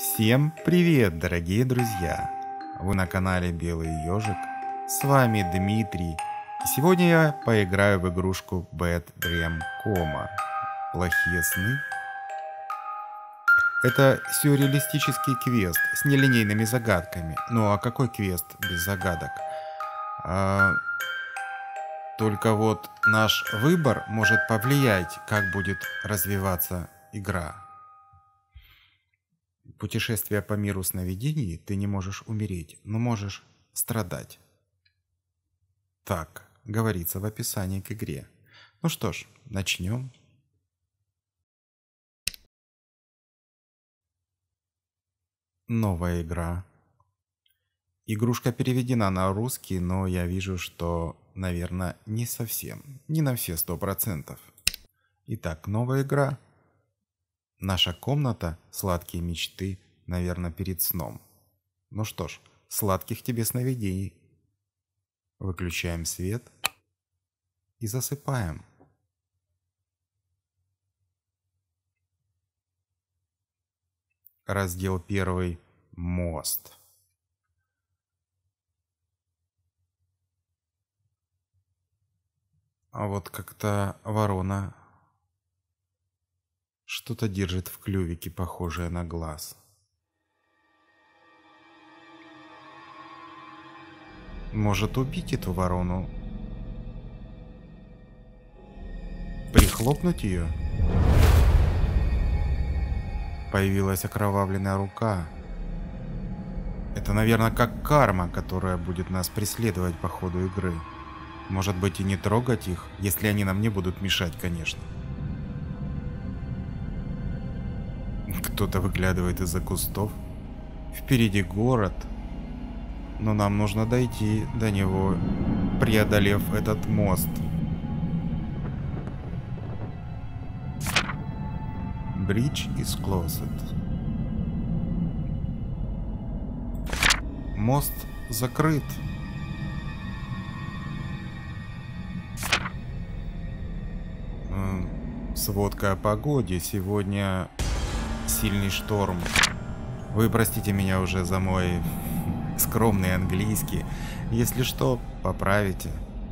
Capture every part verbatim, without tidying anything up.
Всем привет, дорогие друзья! Вы на канале Белый Ежик. С вами Дмитрий. И сегодня я поиграю в игрушку Bad Dream Coma. Плохие сны. Это сюрреалистический квест с нелинейными загадками. Ну а какой квест без загадок? А... Только вот наш выбор может повлиять, как будет развиваться игра. Путешествие по миру сновидений ты не можешь умереть, но можешь страдать. Так говорится в описании к игре. Ну что ж, начнем. Новая игра. Игрушка переведена на русский, но я вижу, что, наверное, не совсем, не на все сто процентов. Итак, новая игра. Наша комната, сладкие мечты, наверное, перед сном. Ну что ж, сладких тебе сновидений. Выключаем свет и засыпаем. Раздел первый. Мост. А вот как-то ворона что-то держит в клювике, похожее на глаз. Может убить эту ворону? Прихлопнуть ее? Появилась окровавленная рука. Это, наверное, как карма, которая будет нас преследовать по ходу игры. Может быть, и не трогать их, если они нам не будут мешать, конечно. Кто-то выглядывает из-за кустов. Впереди город. Но нам нужно дойти до него, преодолев этот мост. Bridge is closed. Мост закрыт. Сводка о погоде. Сегодня сильный шторм. Вы простите меня уже за мой скромный английский. Если что, поправите.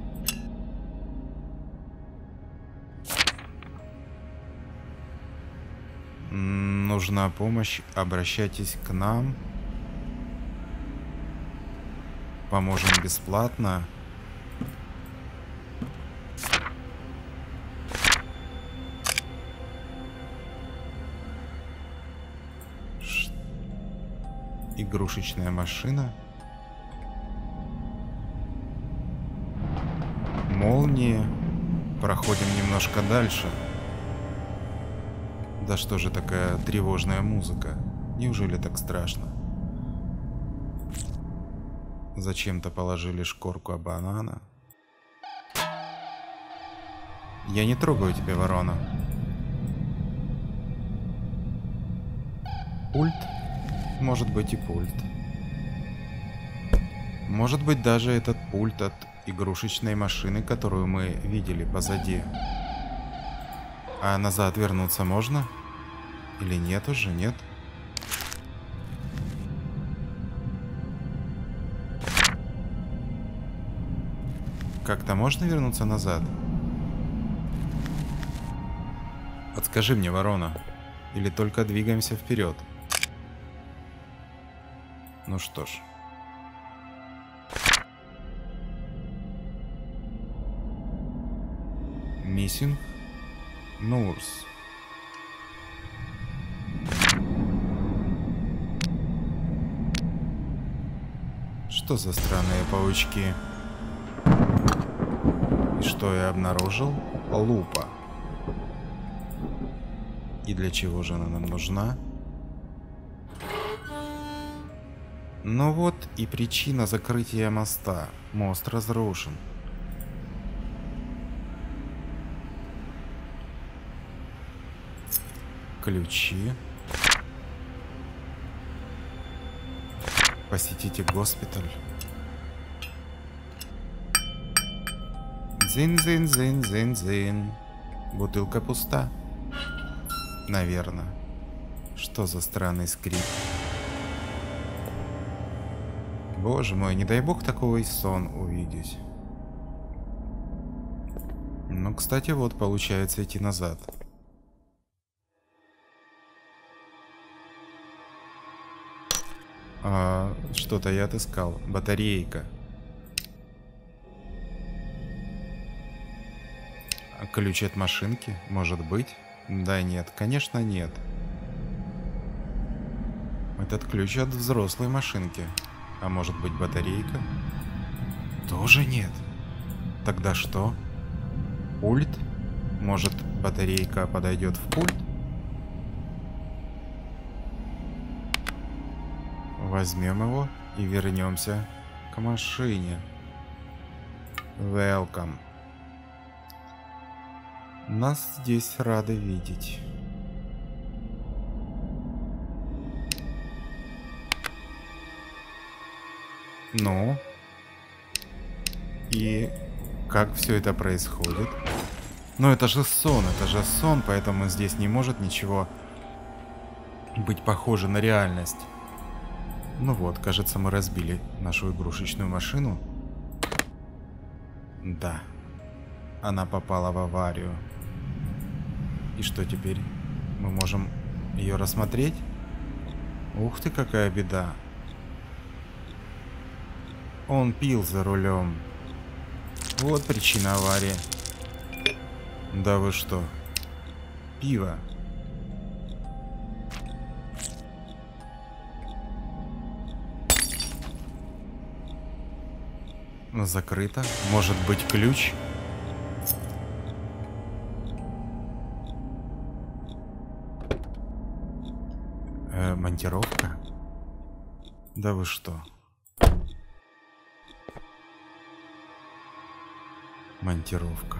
Нужна помощь, обращайтесь к нам. Поможем бесплатно. Игрушечная машина. Молнии. Проходим немножко дальше. Да что же такая тревожная музыка? Неужели так страшно? Зачем-то положили шкурку банана. Я не трогаю тебя, ворона. Пульт? Может быть и пульт. Может быть даже этот пульт от игрушечной машины, которую мы видели позади. А назад вернуться можно? Или нет уже? Нет? Как-то можно вернуться назад? Подскажи мне, ворона. Или только двигаемся вперед? Ну что ж. Missing Nurse. Что за странные паучки? И что я обнаружил? Лупа. И для чего же она нам нужна? Ну вот и причина закрытия моста. Мост разрушен. Ключи. Посетите госпиталь. Зин-зин-зин-зин-зин. Бутылка пуста. Наверное. Что за странный скрип? Боже мой, не дай бог такой сон увидеть. Ну, кстати, вот получается идти назад. А, что-то я отыскал. Батарейка. Ключ от машинки? Может быть? Да нет, конечно нет. Этот ключ от взрослой машинки. А может быть батарейка? Тоже нет. Тогда что? Пульт? Может батарейка подойдет в пульт? Возьмем его и вернемся к машине. Welcome. Нас здесь рады видеть. Ну? И как все это происходит? Ну это же сон, это же сон, поэтому здесь не может ничего быть похоже на реальность. Ну вот, кажется, мы разбили нашу игрушечную машину. Да. Она попала в аварию. И что теперь? Мы можем ее рассмотреть? Ух ты, какая беда. Он пил за рулем. Вот причина аварии. Да вы что? Пиво. Закрыто. Может быть, ключ? Э, монтировка? Да вы что? Монтировка.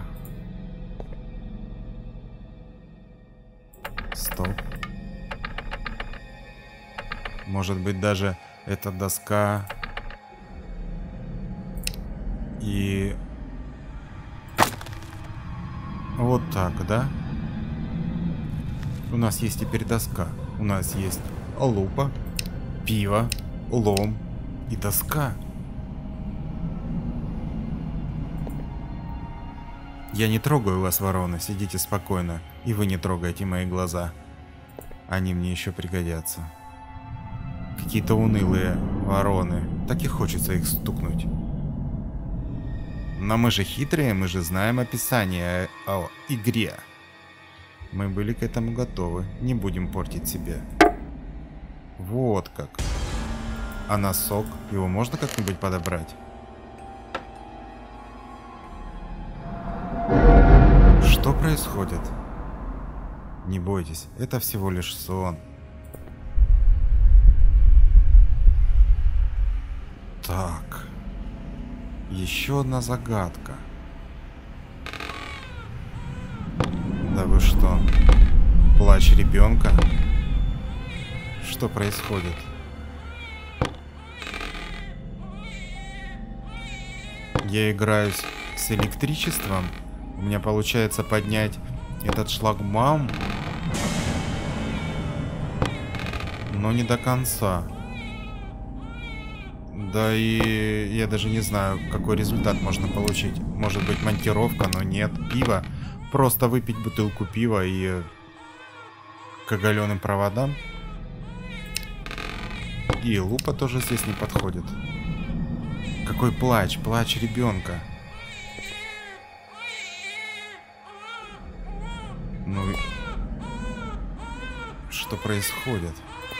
Стоп. Может быть, даже эта доска и вот так, да? У нас есть теперь доска. У нас есть лупа, пиво, лом и доска. Я не трогаю вас, ворона, сидите спокойно. И вы не трогайте мои глаза. Они мне еще пригодятся. Какие-то унылые вороны. Так и хочется их стукнуть. Но мы же хитрые, мы же знаем описание о игре. Мы были к этому готовы. Не будем портить себе. Вот как. А носок? Его можно как-нибудь подобрать? Что происходит? Не бойтесь, это всего лишь сон. Так. Еще одна загадка. Да вы что? Плач ребенка? Что происходит? Я играюсь с электричеством? У меня получается поднять этот шлагбаум, но не до конца. Да и я даже не знаю, какой результат можно получить. Может быть, монтировка, но нет. Пиво. Просто выпить бутылку пива и к оголенным проводам. И лупа тоже здесь не подходит. Какой плач? Плач ребенка. Ну, что происходит?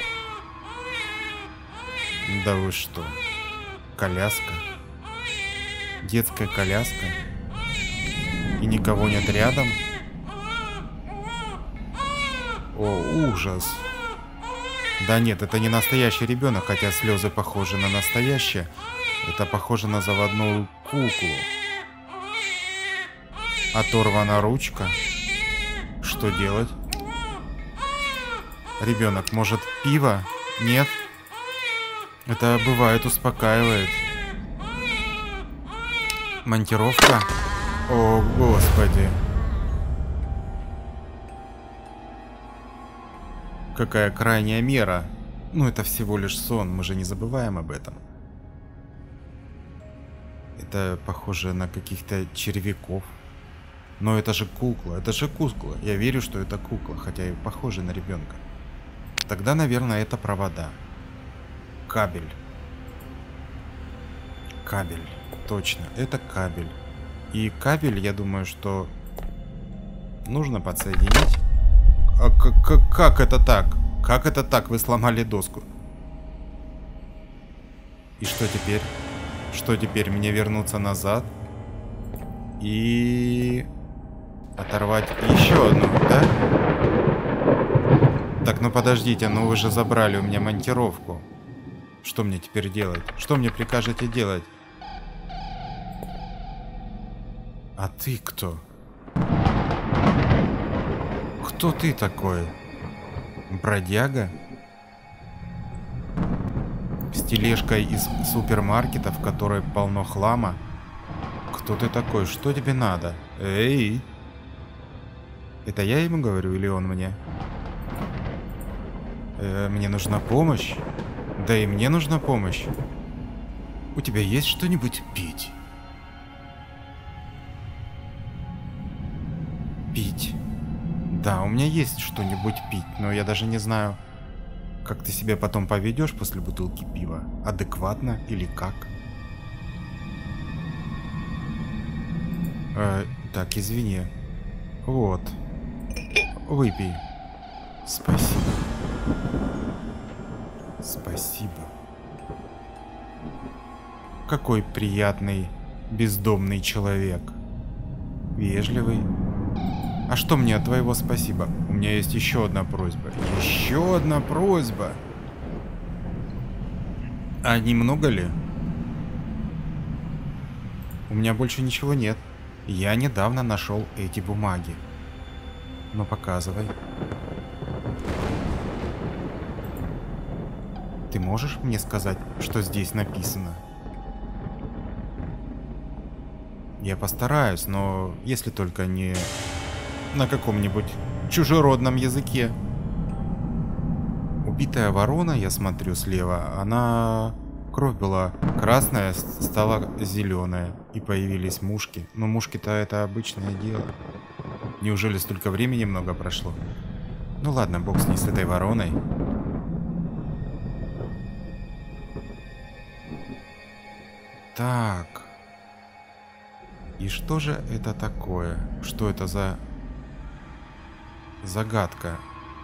Да вы что? Коляска? Детская коляска? И никого нет рядом? О, ужас! Да нет, это не настоящий ребенок, хотя слезы похожи на настоящие. Это похоже на заводную куклу. Оторвана ручка. Что делать? Ребенок, может, пиво? Нет? Это бывает, успокаивает. Монтировка? О, господи. Какая крайняя мера. Ну, это всего лишь сон, мы же не забываем об этом. Это похоже на каких-то червяков. Но это же кукла, это же кукла. Я верю, что это кукла, хотя и похожа на ребенка. Тогда, наверное, это провода. Кабель. Кабель. Точно, это кабель. И кабель, я думаю, что нужно подсоединить. А как, как это так? Как это так? Вы сломали доску. И что теперь? Что теперь? Мне вернуться назад? И... оторвать еще одну, да? Так, ну подождите, ну вы же забрали у меня монтировку. Что мне теперь делать? Что мне прикажете делать? А ты кто? Кто ты такой? Бродяга? С тележкой из супермаркета, в которой полно хлама? Кто ты такой? Что тебе надо? Эй! Это я ему говорю или он мне? Э, мне нужна помощь? Да и мне нужна помощь. У тебя есть что-нибудь пить? Пить. Да, у меня есть что-нибудь пить, но я даже не знаю, как ты себя потом поведешь после бутылки пива. Адекватно или как? Э, так, извини. Вот. Выпей. Спасибо. Спасибо. Какой приятный бездомный человек. Вежливый. А что мне от твоего спасибо? У меня есть еще одна просьба. Еще одна просьба. А немного ли? У меня больше ничего нет. Я недавно нашел эти бумаги. Ну, показывай. Ты можешь мне сказать, что здесь написано? Я постараюсь, но если только не на каком-нибудь чужеродном языке. Убитая ворона, я смотрю слева, она... Кровь была красная, стала зеленая, и появились мушки. Но мушки-то это обычное дело. Неужели столько времени много прошло? Ну ладно, бог с ней, с этой вороной. Так. И что же это такое? Что это за загадка?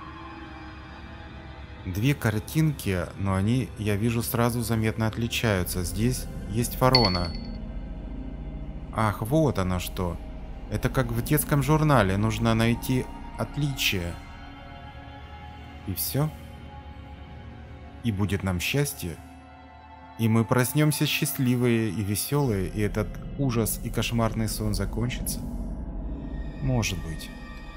Две картинки, но они, я вижу, сразу заметно отличаются. Здесь есть ворона. Ах, вот оно что. Это как в детском журнале. Нужно найти отличие. И все. И будет нам счастье. И мы проснемся счастливые и веселые, и этот ужас и кошмарный сон закончится. Может быть.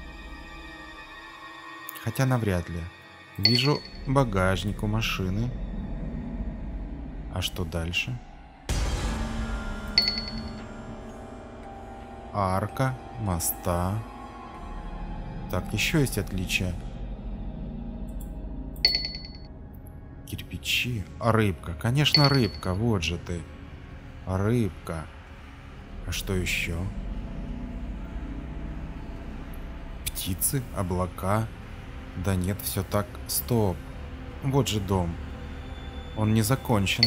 Хотя навряд ли. Вижу багажник у машины. А что дальше? Арка моста. Так, еще есть отличия. Кирпичи. А рыбка. Конечно, рыбка. Вот же ты. Рыбка. А что еще? Птицы, облака. Да нет, все так. Стоп. Вот же дом. Он не закончен.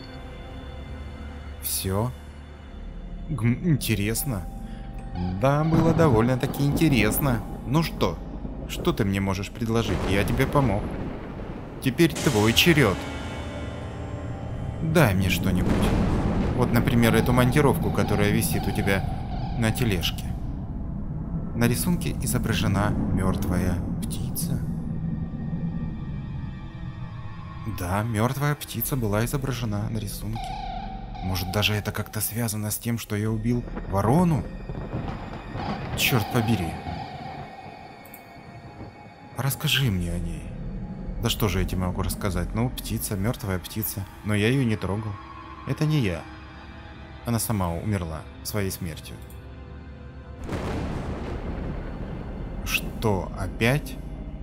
Все. Интересно. Да, было довольно-таки интересно. Ну что? Что ты мне можешь предложить? Я тебе помог. Теперь твой черед. Дай мне что-нибудь. Вот, например, эту монтировку, которая висит у тебя на тележке. На рисунке изображена мертвая птица. Да, мертвая птица была изображена на рисунке. Может, даже это как-то связано с тем, что я убил ворону? Черт побери. Расскажи мне о ней. Да что же я тебе могу рассказать? Ну, птица, мертвая птица. Но я ее не трогал. Это не я. Она сама умерла своей смертью. Что, опять?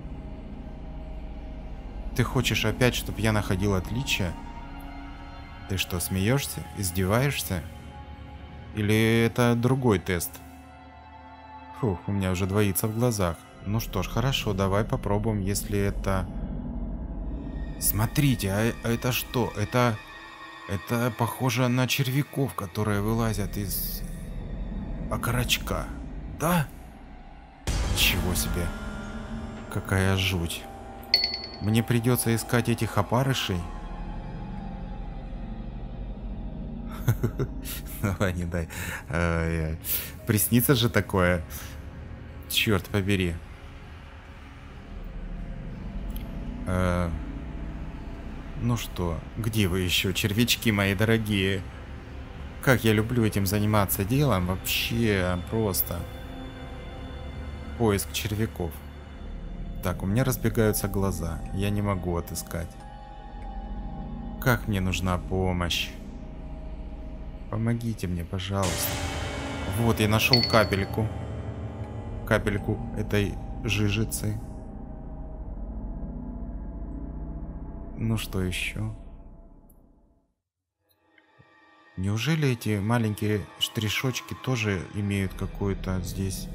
Ты хочешь опять, чтобы я находил отличия? Ты что, смеешься? Издеваешься? Или это другой тест? Фух, у меня уже двоится в глазах. Ну что ж, хорошо, давай попробуем, если это... Смотрите, а, а это что? Это... Это похоже на червяков, которые вылазят из... окорочка. Да? Ничего себе. Какая жуть. Мне придется искать этих опарышей. Давай, не дай. Приснится же такое. Черт побери. Ну что, где вы еще, червячки мои дорогие? Как я люблю этим заниматься делом. Вообще просто. Поиск червяков. Так, у меня разбегаются глаза. Я не могу отыскать. Как мне нужна помощь? Помогите мне, пожалуйста. Вот, я нашел капельку. Капельку этой жижицы. Ну что еще? Неужели эти маленькие штришочки тоже имеют какую-то здесь...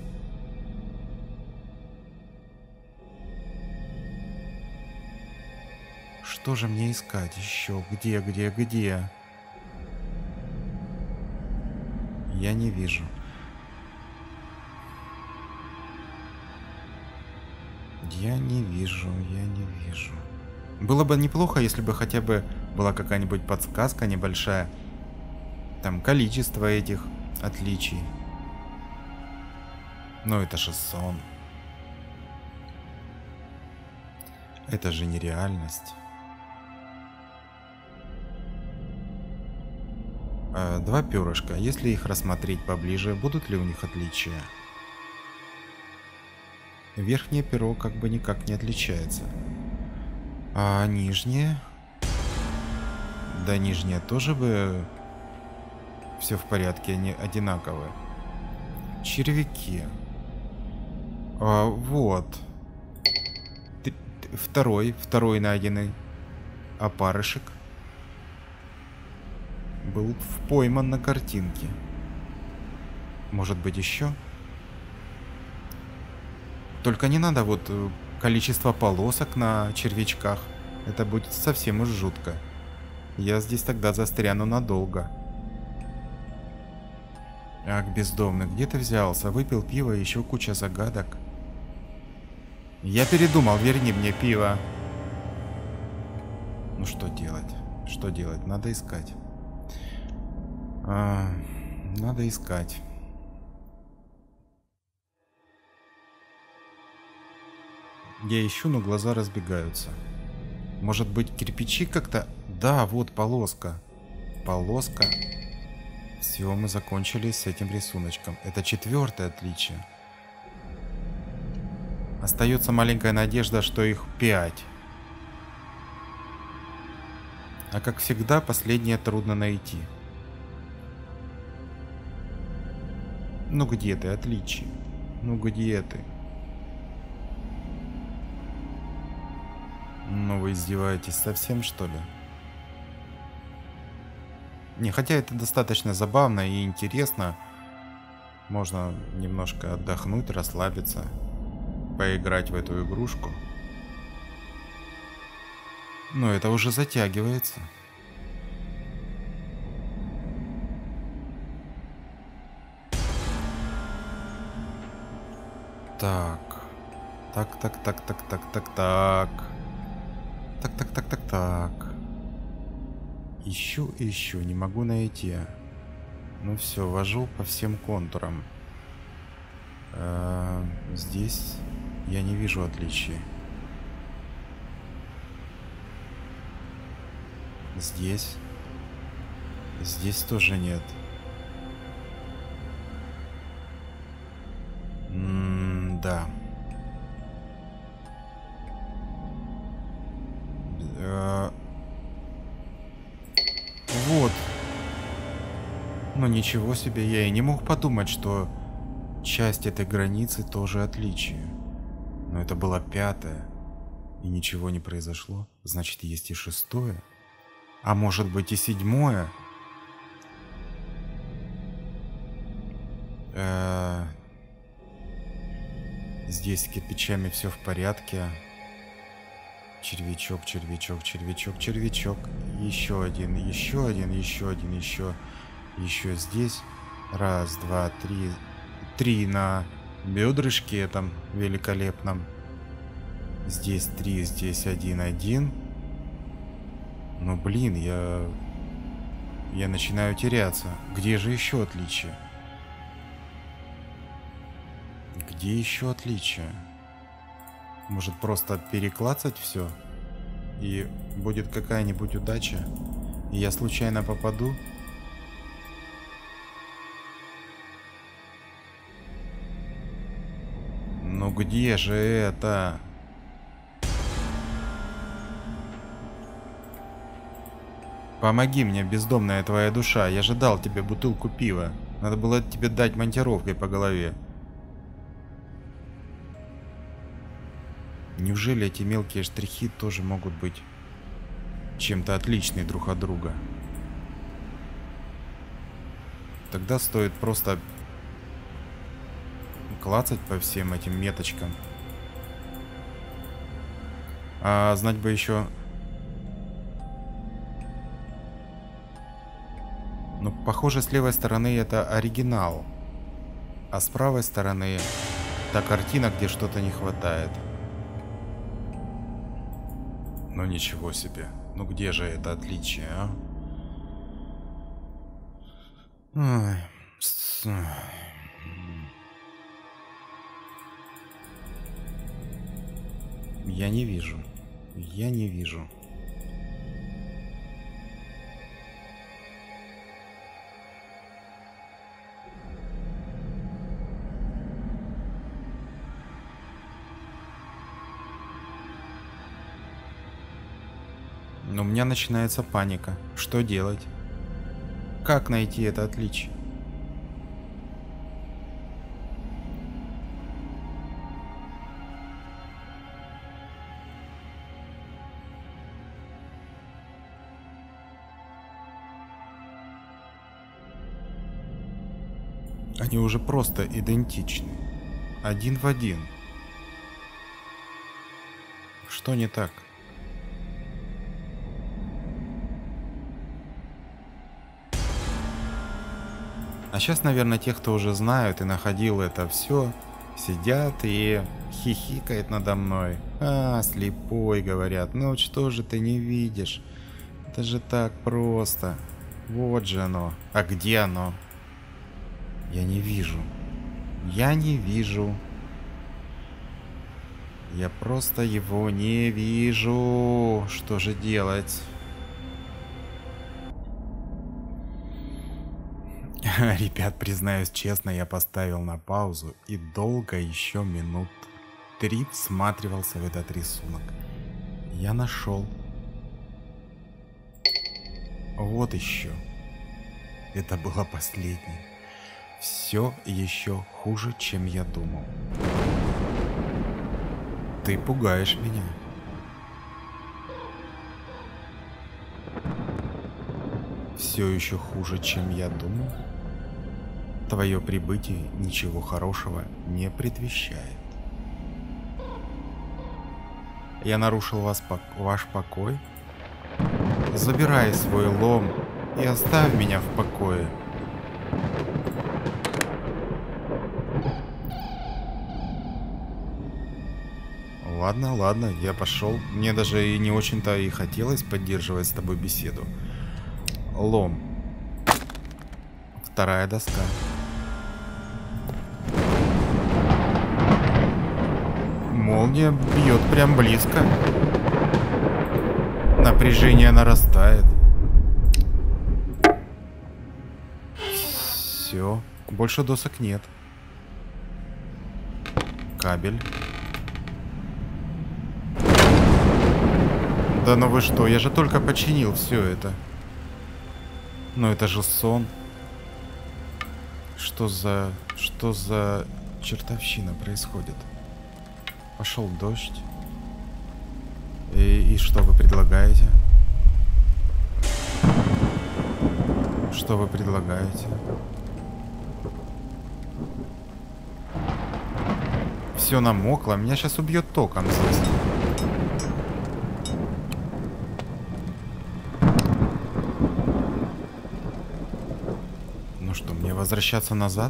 Что же мне искать еще? Где, где, где? Я не вижу. Я не вижу, я не вижу. Было бы неплохо, если бы хотя бы была какая-нибудь подсказка небольшая. Там количество этих отличий. Но это же сон. Это же нереальность. А, два перышка. Если их рассмотреть поближе, будут ли у них отличия? Верхнее перо как бы никак не отличается. А нижнее? Да, нижнее тоже бы все в порядке, они одинаковые. Червяки. А, вот. Второй, второй найденный опарышек был пойман на картинке. Может быть еще? Только не надо вот количество полосок на червячках. Это будет совсем уж жутко. Я здесь тогда застряну надолго. Ах, бездомный, где ты взялся? Выпил пиво и еще куча загадок. Я передумал, верни мне пиво. Ну что делать? Что делать? Надо искать. А, надо искать. Я ищу, но глаза разбегаются. Может быть, кирпичи как-то... Да, вот полоска. Полоска. Все, мы закончили с этим рисуночком. Это четвертое отличие. Остается маленькая надежда, что их пять. А как всегда, последнее трудно найти. Ну где ты, отличие? Ну где ты? Ну вы издеваетесь совсем, что ли? Не, хотя это достаточно забавно и интересно. Можно немножко отдохнуть, расслабиться, поиграть в эту игрушку. Но это уже затягивается. Так. Так, так, так, так, так, так, так. Так, так, так, так, так. Ищу, ищу, не могу найти. Ну все, вожу по всем контурам. А, здесь я не вижу отличий. Здесь. Здесь тоже нет. М-да. А, вот. Но ничего себе, я и не мог подумать, что часть этой границы тоже отличие. Но это было пятое. И ничего не произошло. Значит, есть и шестое. А может быть и седьмое? Э-э- Здесь с кирпичами все в порядке. Червячок, червячок, червячок, червячок. Еще один, еще один, еще один, еще. Еще здесь. Раз, два, три. Три на бедрышке этом великолепном. Здесь три, здесь один, один. Ну блин, я... Я начинаю теряться. Где же еще отличие? Где еще отличие? Может просто переклацать все? И будет какая-нибудь удача? И я случайно попаду? Ну где же это? Помоги мне, бездомная твоя душа. Я же дал тебе бутылку пива. Надо было тебе дать монтировкой по голове. Неужели эти мелкие штрихи тоже могут быть чем-то отличны друг от друга? Тогда стоит просто клацать по всем этим меточкам. А знать бы еще... Ну, похоже, с левой стороны это оригинал. А с правой стороны та картина, где что-то не хватает. Ну ничего себе. Ну где же это отличие, а? Ой. Я не вижу. Я не вижу. Но у меня начинается паника. Что делать? Как найти это отличие? Они уже просто идентичны. Один в один. Что не так? А сейчас, наверное, те, кто уже знают и находил это все, сидят и хихикают надо мной. А, слепой, говорят. Ну что же ты не видишь? Это же так просто. Вот же оно. А где оно? Я не вижу. Я не вижу. Я просто его не вижу. Что же делать? Ребят, признаюсь честно, я поставил на паузу и долго, еще минут три, всматривался в этот рисунок. Я нашел. Вот еще. Это было последнее. Все еще хуже, чем я думал. Ты пугаешь меня. Все еще хуже, чем я думал. Твое прибытие ничего хорошего не предвещает. Я нарушил вас, ваш покой? Забирай свой лом и оставь меня в покое. Ладно, ладно, я пошел. Мне даже и не очень-то и хотелось поддерживать с тобой беседу. Лом. Вторая доска. Молния бьет прям близко. Напряжение нарастает. Все. Больше досок нет. Кабель. Да ну вы что, я же только починил все это. Но это же сон. Что за... Что за чертовщина происходит? Пошел дождь. И, и что вы предлагаете? Что вы предлагаете? Все намокло. Меня сейчас убьет током здесь. Ну что, мне возвращаться назад?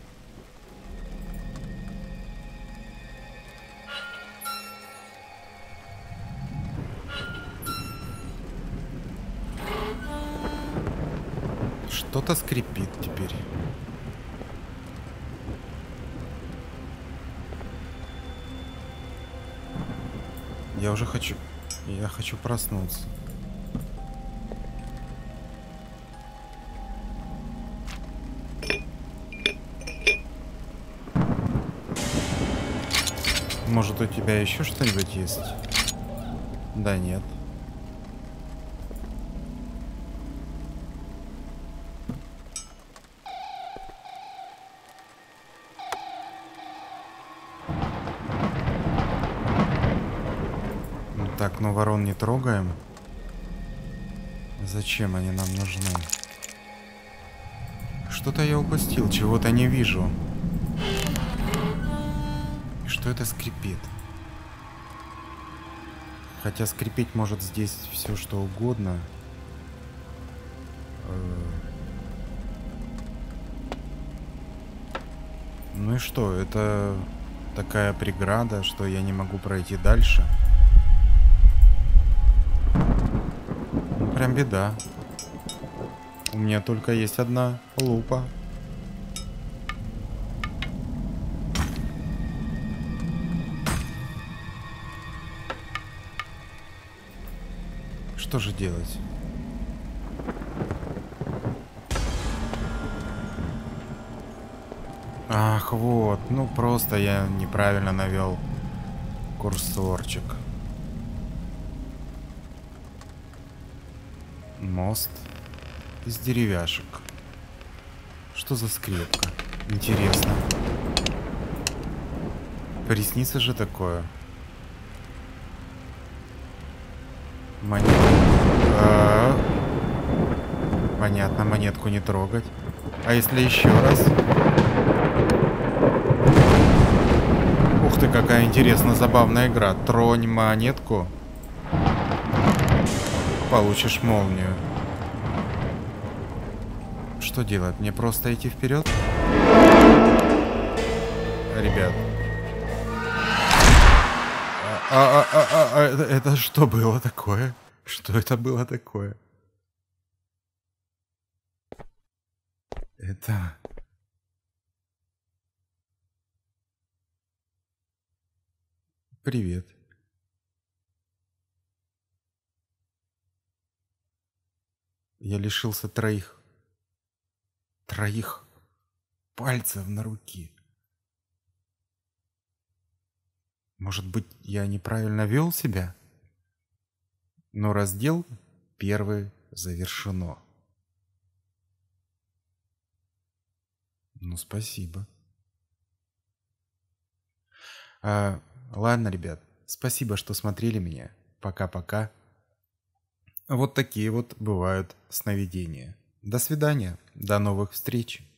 Что-то скрипит теперь. Я уже хочу... Я хочу проснуться. Может, у тебя еще что-нибудь есть? Да нет. Так, ну ворон не трогаем. Зачем они нам нужны? Что-то я упустил, чего-то не вижу. И что это скрипит? Хотя скрипеть может здесь все что угодно. Ну и что, это такая преграда, что я не могу пройти дальше. Ну, прям беда. У меня только есть одна лупа. Что же делать? Ах, вот. Ну, просто я неправильно навел курсорчик. Мост из деревяшек. Что за скрепка? Интересно. Приснится же такое. Монетку. А -а -а. Понятно, монетку не трогать. А если еще раз? Ух ты, какая интересная, забавная игра. Тронь монетку. Получишь молнию. Что делать? Мне просто идти вперед? Ребят. А, а, а, а, а это, это что было такое? Что это было такое? Это... Привет. Я лишился троих... Троих пальцев на руке. Может быть, я неправильно вел себя? Но раздел первый завершено. Ну, спасибо. А, ладно, ребят. Спасибо, что смотрели меня. Пока-пока. Вот такие вот бывают сновидения. До свидания. До новых встреч.